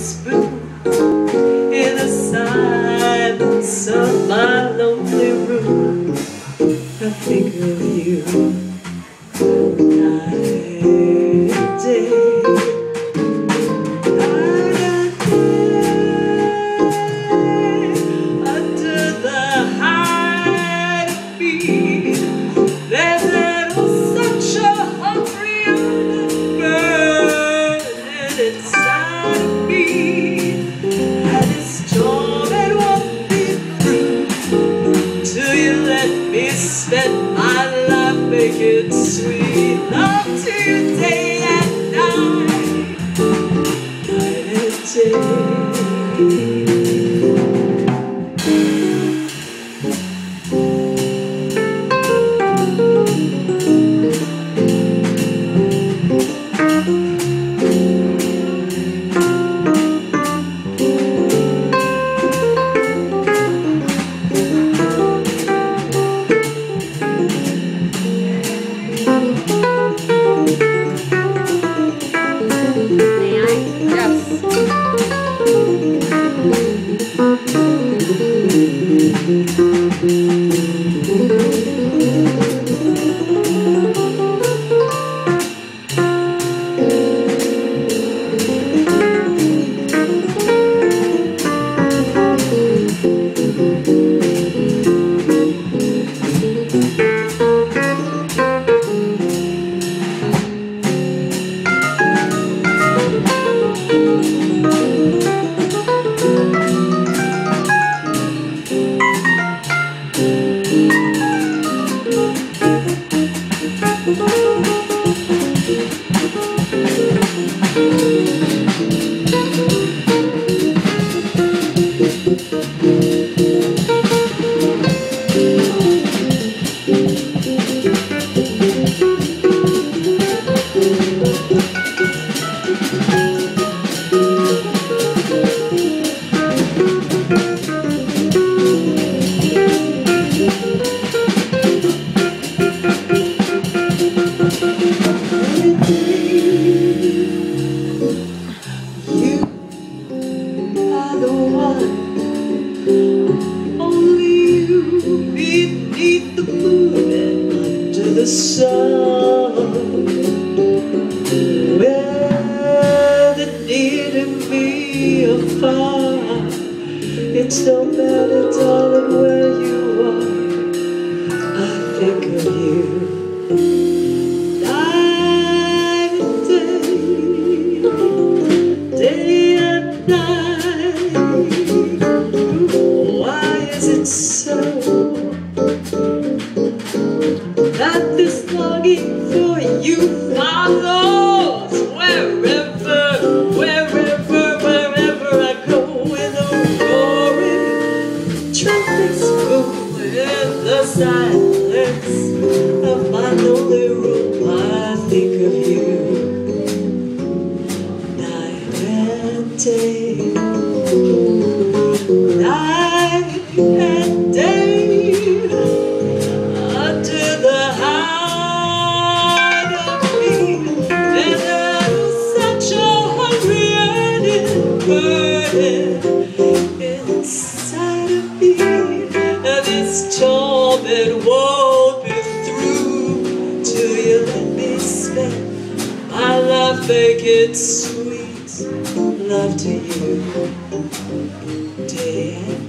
spoon in the silence of my lonely room. I think of you night and day. Under the hide of me, there's such a hungry burning inside of me, and it's torment won't be through till you let me spend my life, make it sweet. Love to you day and night, night and day. Beneath the moon and under the sun, where the need and me are far. It's no matter, darling, where you are. I think of you night and day, day and night. Why is it so that this longing for you follows wherever I go, with a roaring trumpets boom in the silence of my lonely room. I think of you night and day, night and day. Inside of me, and this torment won't be through till you let me spend my life, make it sweet. Love to you day and